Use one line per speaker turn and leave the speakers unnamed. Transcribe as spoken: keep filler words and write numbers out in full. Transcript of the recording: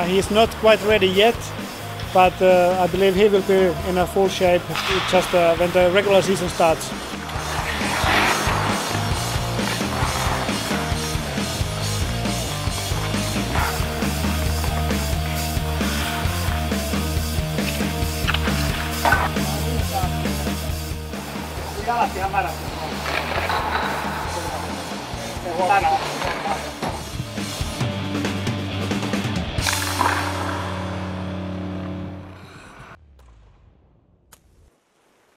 he's not quite ready yet, but uh, I believe he will be in a full shape just uh, when the regular season starts.
Jalat ihan märässä.